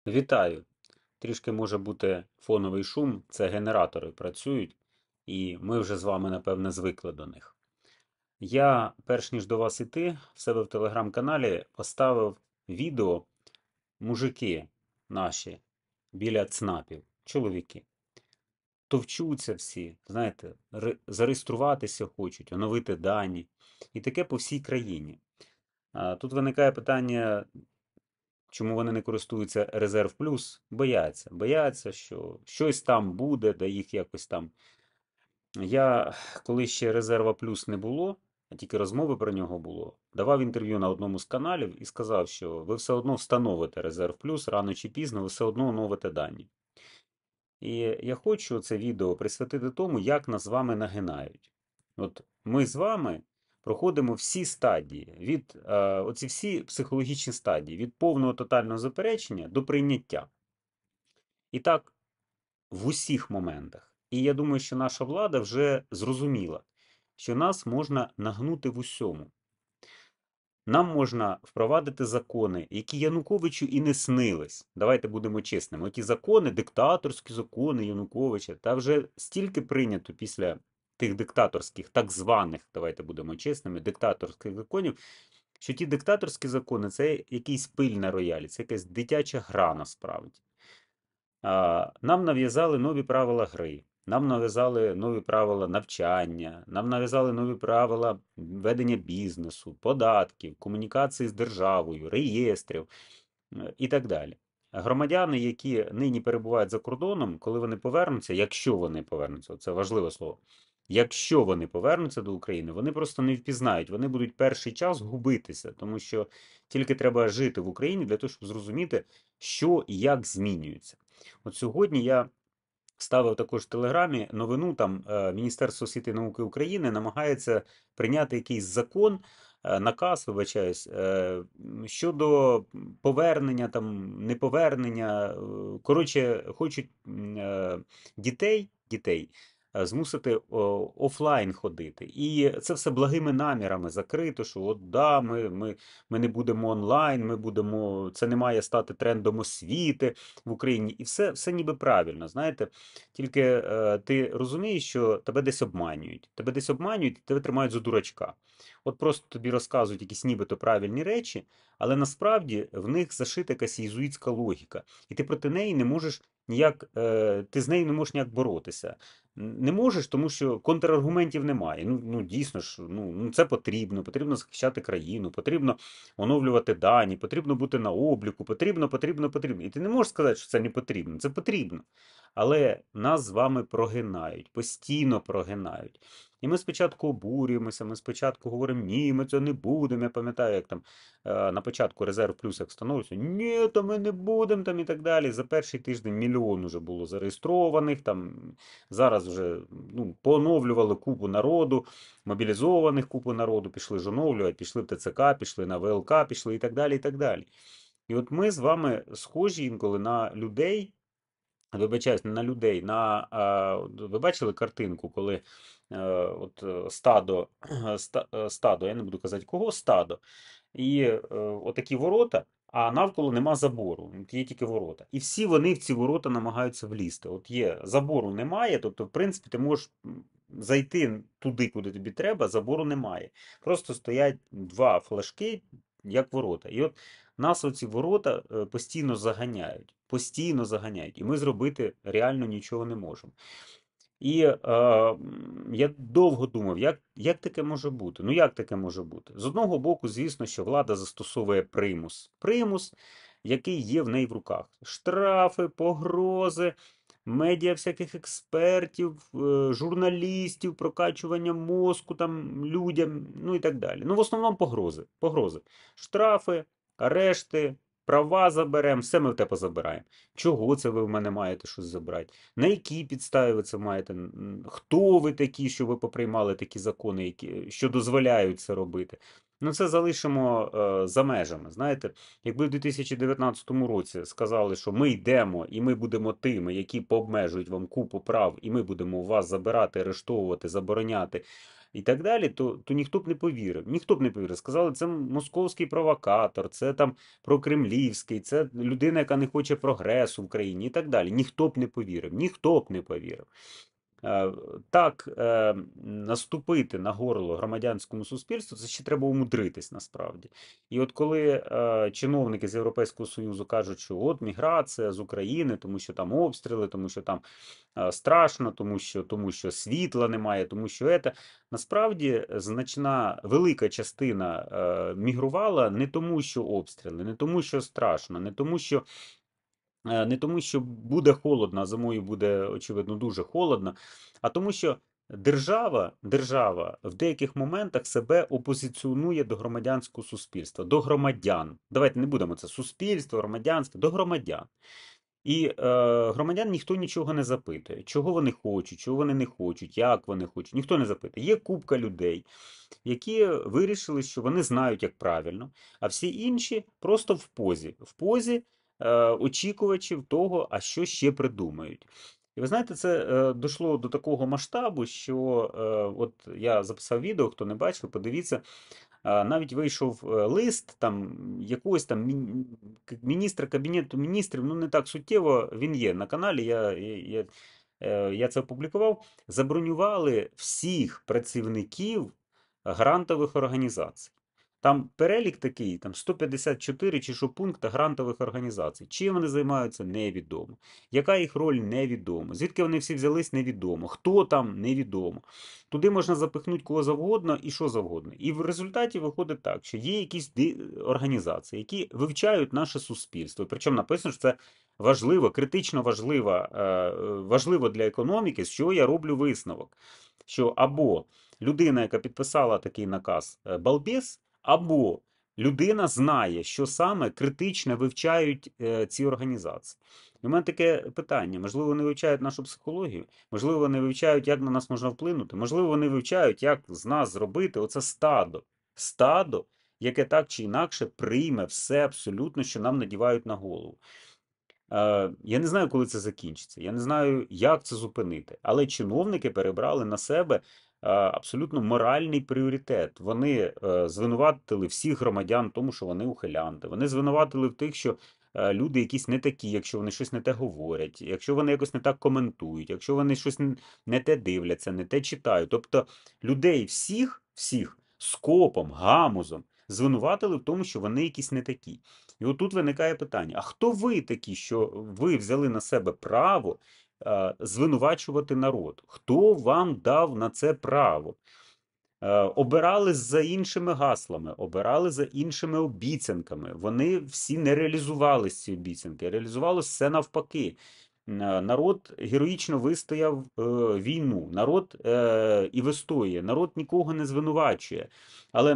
Вітаю! Трішки може бути фоновий шум, це генератори працюють, і ми вже з вами, напевне, звикли до них. Я, перш ніж до вас іти, в себе в телеграм-каналі поставив відео мужики наші біля ЦНАПів, чоловіки. Товчуться всі, знаєте, зареєструватися хочуть, оновити дані. І таке по всій країні. Тут виникає питання. Чому вони не користуються Резерв Плюс? Бояться. Бояться, що щось там буде, да їх якось там. Я, коли ще Резерва Плюс не було, а тільки розмови про нього було, давав інтерв'ю на одному з каналів і сказав, що ви все одно встановите Резерв Плюс, рано чи пізно, ви все одно оновите дані. І я хочу це відео присвятити тому, як нас з вами нагинають. От ми з вами проходимо всі стадії, оці всі психологічні стадії, від повного тотального заперечення до прийняття. І так, в усіх моментах. І я думаю, що наша влада вже зрозуміла, що нас можна нагнути в усьому. Нам можна впровадити закони, які Януковичу і не снились. Давайте будемо чесними. Оті закони, диктаторські закони Януковича, та вже стільки прийнято після тих диктаторських, так званих, давайте будемо чесними, диктаторських законів, що ті диктаторські закони це якийсь пиль на роялі, це якась дитяча гра насправді. Нам нав'язали нові правила гри. Нам нав'язали нові правила навчання, нам нав'язали нові правила ведення бізнесу, податків, комунікації з державою, реєстрів і так далі. Громадяни, які нині перебувають за кордоном, коли вони повернуться, якщо вони повернуться, це важливе слово, якщо вони повернуться до України, вони просто не впізнають, вони будуть перший час губитися, тому що тільки треба жити в Україні для того, щоб зрозуміти, що і як змінюється. От сьогодні я ставив також в Телеграмі новину, там Міністерство освіти і науки України намагається прийняти якийсь закон, наказ, вибачаюсь, щодо повернення, там, неповернення. Коротше, хочуть дітей змусити офлайн ходити. І це все благими намірами закрито, що от да, ми не будемо онлайн, це не має стати трендом освіти в Україні. І все ніби правильно, знаєте. Тільки ти розумієш, що тебе десь обманюють. Тебе десь обманюють, і тебе тримають за дурачка. От просто тобі розказують якісь нібито правильні речі, але насправді в них зашита якась єзуїтська логіка. І ти проти неї не можеш ніяк, ти з нею не можеш ніяк боротися. Не можеш, тому що контраргументів немає. Ну дійсно ж, це потрібно захищати країну, потрібно оновлювати дані, потрібно бути на обліку, потрібно. І ти не можеш сказати, що це не потрібно. Це потрібно. Але нас з вами прогинають, постійно прогинають. І ми спочатку обурюємося, ми спочатку говоримо, ні, ми цього не будемо. Я пам'ятаю, як там на початку Резерв Плюс як встановився, ні, то ми не будемо там і так далі. За перший тиждень мільйон вже було зареєстрованих, там зараз вже поновлювали купу народу, мобілізованих купу народу, пішли ж оновлювати, пішли в ТЦК, пішли на ВЛК, пішли і так далі, і так далі. І от ми з вами схожі інколи на людей, вибачаюсь, не на людей, ви бачили картинку, коли стадо, я не буду казати кого, стадо, і отакі ворота, а навколо нема забору, є тільки ворота. І всі вони в ці ворота намагаються влізти. От є, забору немає, тобто, в принципі, ти можеш зайти туди, куди тобі треба, забору немає. Просто стоять два флажки, як ворота. І от нас оці ворота постійно заганяють. Постійно заганяють. І ми зробити реально нічого не можемо. І я довго думав, як таке може бути? Ну, як таке може бути? З одного боку, звісно, що влада застосовує примус. Примус, який є в неї в руках. Штрафи, погрози, медіа всяких експертів, журналістів, прокачування мозку там людям, ну і так далі. Ну, в основному погрози. Погрози. Штрафи, арешти, права заберемо, все ми в тебе позабираємо. Чого це ви в мене маєте щось забрати? На якій підставі ви це маєте? Хто ви такі, що ви поприймали такі закони, що дозволяють це робити? Ну, це залишимо за межами. Знаєте, якби в 2019 році сказали, що ми йдемо і ми будемо тими, які пообмежують вам купу прав, і ми будемо у вас забирати, арештовувати, забороняти, і так далі, то ніхто б не повірив. Ніхто б не повірив. Сказали, це московський провокатор, це там прокремлівський, це людина, яка не хоче прогресу в країні і так далі. Ніхто б не повірив. Ніхто б не повірив. Е, Так, наступити на горло громадянському суспільству, це ще треба умудритись насправді. І от коли чиновники з Європейського Союзу кажуть, що от міграція з України, тому що там обстріли, тому що там страшно, тому що світла немає, тому що це. Насправді значна велика частина мігрувала не тому, що обстріли, не тому, що страшно, не тому, що буде холодно, а зимою буде, очевидно, дуже холодно, а тому, що держава в деяких моментах себе опозиціонує до громадянського суспільства, до громадян. Давайте не будемо це суспільство, громадянство, до громадян. І громадян ніхто нічого не запитує, чого вони хочуть, чого вони не хочуть, як вони хочуть. Ніхто не запитує. Є купка людей, які вирішили, що вони знають, як правильно, а всі інші просто в позі очікувачів того, а що ще придумають. І ви знаєте, це дійшло до такого масштабу, що от я записав відео, хто не бачив, подивіться, навіть вийшов лист там якогось там міністра Кабінету міністрів, ну не так суттєво, він є на каналі, я це опублікував. Забронювали всіх працівників грантових організацій. Там перелік такий, там 154 чи що пункти грантових організацій. Чим вони займаються, невідомо. Яка їх роль, невідомо. Звідки вони всі взялись, невідомо. Хто там, невідомо. Туди можна запихнути кого завгодно і що завгодно. І в результаті виходить так, що є якісь організації, які вивчають наше суспільство. Причому написано, що це важливо, критично важливо для економіки, з чого я роблю висновок. Що або людина, яка підписала такий наказ, балбес, або людина знає, що саме критично вивчають ці організації. У мене таке питання: можливо, вони вивчають нашу психологію, можливо, вони вивчають, як на нас можна вплинути, можливо, вони вивчають, як з нас зробити оце стадо, яке так чи інакше прийме все абсолютно, що нам надівають на голову. Я не знаю, коли це закінчиться. Я не знаю, як це зупинити. Але чиновники перебрали на себе абсолютно моральний пріоритет. Вони звинуватили всіх громадян в тому, що вони ухилянти. Вони звинуватили в тих, що люди якісь не такі, якщо вони щось не те говорять, якщо вони якось не так коментують, якщо вони щось не те дивляться, не те читають. Тобто людей всіх скопом, гамузом звинуватили в тому, що вони якісь не такі. І отут виникає питання: а хто ви такі, що ви взяли на себе право звинувачувати народ? Хто вам дав на це право? Обирали за іншими гаслами, обирали за іншими обіцянками. Вони всі не реалізувалися, ці обіцянки. Реалізувалося все навпаки. Народ героїчно вистояв війну, народ і вистоює, народ нікого не звинувачує. Але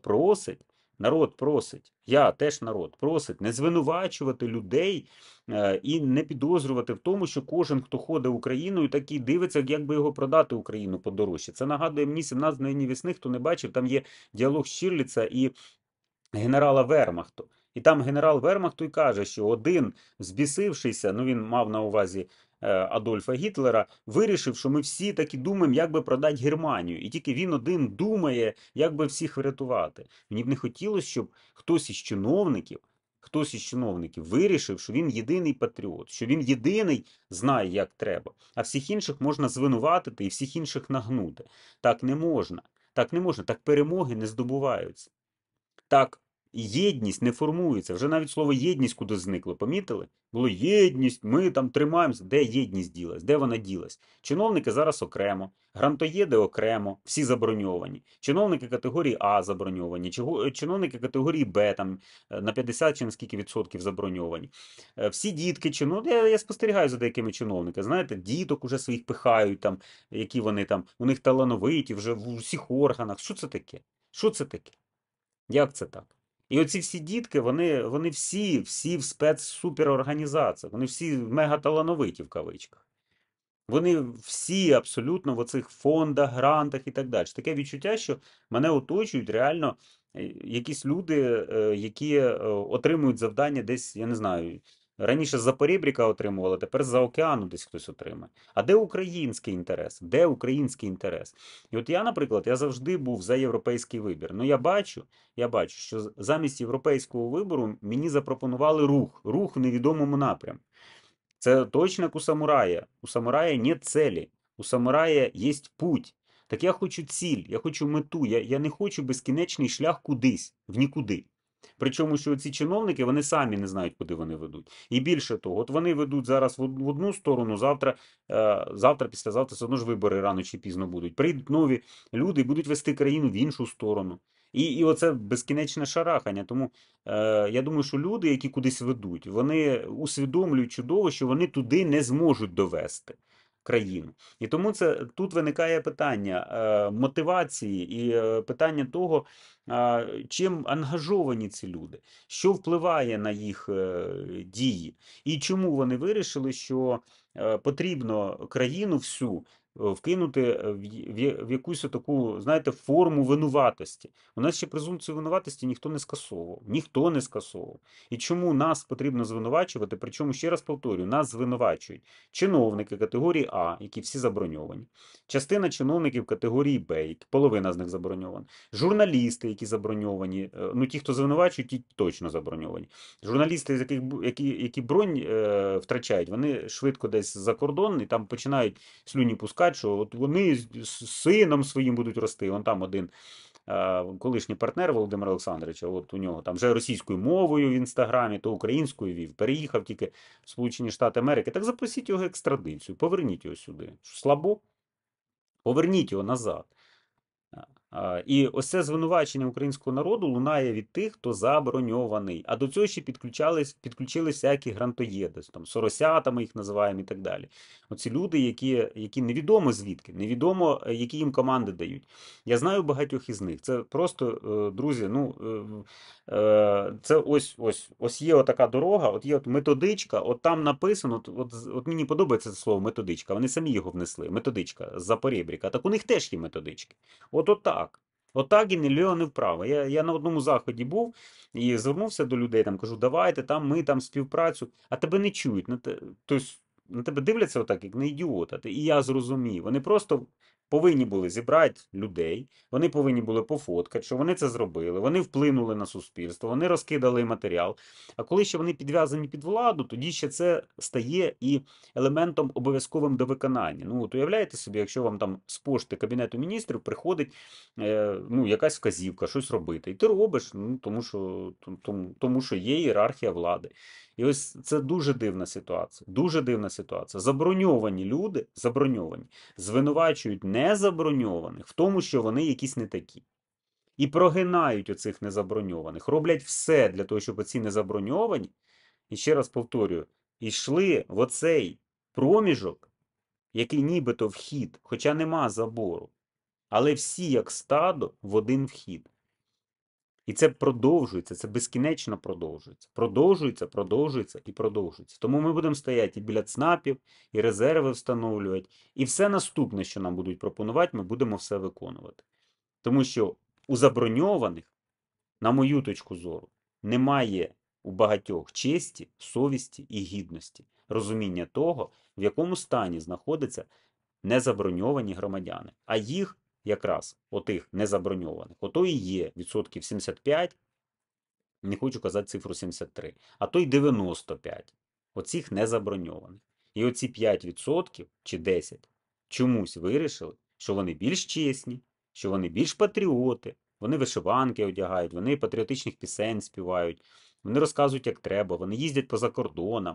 народ просить, я теж народ, просить не звинувачувати людей і не підозрювати в тому, що кожен, хто ходить Україною, такий дивиться, як би його продати Україну подорожче. Це нагадує мені 17 днів весни, хто не бачив, там є діалог Штірліца і генерала Вермахту. І там генерал Вермахту і каже, що один збісившийся, ну він мав на увазі Адольфа Гітлера, вирішив, що ми всі таки думаємо, як би продати Германію. І тільки він один думає, як би всіх врятувати. Мені б не хотілося, щоб хтось із чиновників вирішив, що він єдиний патріот, що він єдиний знає, як треба, а всіх інших можна звинуватити і всіх інших нагнути. Так не можна. Так не можна. Так перемоги не здобуваються. Так, єдність не формується. Вже навіть слово єдність кудись зникло. Помітили? Було єдність, ми там тримаємося. Де єдність ділась? Де вона ділась? Чиновники зараз окремо, грантоєди окремо, всі заброньовані. Чиновники категорії А заброньовані, чиновники категорії Б там на 50 чи на скільки відсотків заброньовані. Всі дітки, я спостерігаю за деякими чиновниками, знаєте, діток уже своїх пихають, там, які вони там, у них талановиті вже в усіх органах. Що це таке? Що це таке? Як це так? І оці всі дітки, вони всі в спецсуперорганізаціях, вони всі мегаталановиті в кавичках. Вони всі абсолютно в оцих фондах, грантах і так далі. Таке відчуття, що мене оточують реально якісь люди, які отримують завдання десь, я не знаю, Раніше з-за поребріка отримували, тепер з-за океану десь хтось отримає. А де український інтерес? Де український інтерес? І от я, наприклад, я завжди був за європейський вибір. Ну я бачу, що замість європейського вибору мені запропонували рух в невідомому напрямку. Це точно як у самурая. У самурая нет цели. У самурая є путь. Так я хочу ціль, я хочу мету. Я не хочу безкінечний шлях кудись, в нікуди. Причому, що ці чиновники, вони самі не знають, куди вони ведуть. І більше того, от вони ведуть зараз в одну сторону, завтра, післязавтра, все одно ж вибори рано чи пізно будуть. Прийдуть нові люди і будуть вести країну в іншу сторону. І оце безкінечне шарахання. Тому я думаю, що люди, які кудись ведуть, вони усвідомлюють чудово, що вони туди не зможуть довести країну. І тому тут виникає питання мотивації і питання того, чим ангажовані ці люди, що впливає на їх дії, і чому вони вирішили, що потрібно країну всю вкинути в якусь таку, знаєте, форму винуватості. У нас ще презумпцію винуватості ніхто не скасовував. Ніхто не скасовував. І чому нас потрібно звинувачувати? Причому, ще раз повторюю, нас звинувачують чиновники категорії А, які всі заброньовані, частина чиновників категорії Б, половина з них заброньована, журналісти, які заброньовані, ну ті, хто звинувачують, ті точно заброньовані. Журналісти, які бронь втрачають, вони швидко десь за кордон і там починають слюні пускати, що от вони з сином своїм будуть рости. Вон там один колишній партнер Володимира Олександровича, от у нього там вже російською мовою в інстаграмі, то українською вів, переїхав тільки в Сполучені Штати Америки. Так запросіть його екстрадицію, поверніть його сюди. Слабо? Поверніть його назад. І ось це звинувачення українського народу лунає від тих, хто заброньований. А до цього ще підключились всякі грантоєди, там соросятами їх називаємо і так далі. Оці люди, які невідомо звідки, невідомо, які їм команди дають. Я знаю багатьох із них. Це просто, друзі, це ось є отака дорога, от є от методичка, от там написано, от мені подобається це слово методичка, вони самі його внесли, методичка з-за поребріка. Так у них теж є методички. Отак. Отак і не ліво, не вправо. Я на одному заході був і звернувся до людей, там кажу, давайте там ми там співпрацю, а тебе не чують. Тобто на тебе дивляться отак, як на ідіота. І я зрозумів. Вони просто повинні були зібрати людей, вони повинні були пофоткати, що вони це зробили, вони вплинули на суспільство, вони розкидали матеріал. А коли ще вони підв'язані під владу, тоді ще це стає і елементом обов'язковим до виконання. Ну, от уявляєте собі, якщо вам там з пошти Кабінету міністрів приходить якась вказівка, щось робити. І ти робиш, тому що є ієрархія влади. І ось це дуже дивна ситуація. Дуже дивна ситуація. Заброньовані люди, звинувачують незаброньованих в тому, що вони якісь не такі. І прогинають оцих незаброньованих. Роблять все для того, щоб оці незаброньовані, і ще раз повторюю, йшли в оцей проміжок, який нібито вхід, хоча нема забору. Але всі, як стадо, в один вхід. І це продовжується, це безкінечно продовжується. Продовжується і продовжується. Тому ми будемо стояти і біля ЦНАПів, і резерви встановлювати. І все наступне, що нам будуть пропонувати, ми будемо все виконувати. Тому що у заброньованих, на мою точку зору, немає у багатьох честі, совісті і гідності, розуміння того, в якому стані знаходяться незаброньовані громадяни. А їх якраз отих незаброньованих, ото і є відсотків 75, не хочу казати цифру 73, а то й 95 оцих незаброньованих. І оці 5% чи 10 чомусь вирішили, що вони більш чесні, що вони більш патріоти, вони вишиванки одягають, вони патріотичних пісень співають, вони розказують, як треба, вони їздять по закордонам,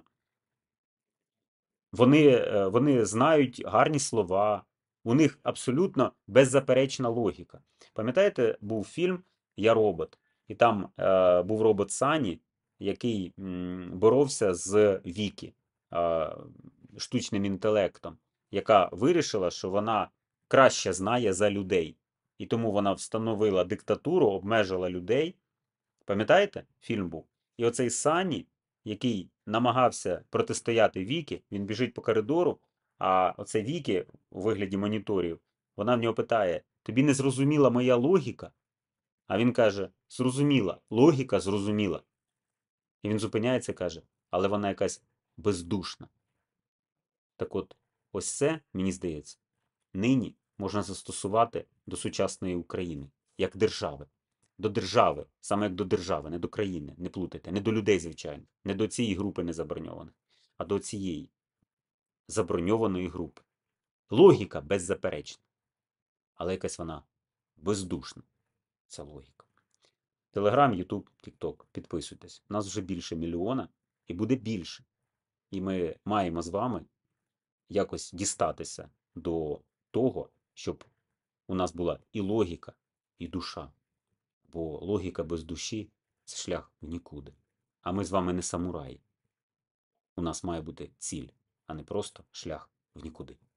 вони знають гарні слова, у них абсолютно беззаперечна логіка. Пам'ятаєте, був фільм «Я робот», і там був робот Сані, який боровся з Вікі, штучним інтелектом, яка вирішила, що вона краще знає за людей. І тому вона встановила диктатуру, обмежила людей. Пам'ятаєте? Фільм був. І оцей Сані, який намагався протистояти Вікі, він біжить по коридору, а оце Вікі у вигляді моніторів, вона в нього питає: тобі не зрозуміла моя логіка? А він каже: зрозуміла, логіка зрозуміла. І він зупиняється і каже: але вона якась бездушна. Так от, ось це, мені здається, нині можна застосувати до сучасної України, як держави. До держави, саме як до держави, не до країни, не плутайте, не до людей, звичайно, не до цієї групи незаброньованих, а до цієї заброньованої групи. Логіка беззаперечна, але якась вона бездушна, ця логіка. Телеграм, Ютуб, Тікток. Підписуйтесь. Нас вже більше мільйона і буде більше. І ми маємо з вами якось дістатися до того, щоб у нас була і логіка, і душа. Бо логіка без душі – це шлях в нікуди. А ми з вами не самураї. У нас має бути ціль, а не просто шлях в нікуди.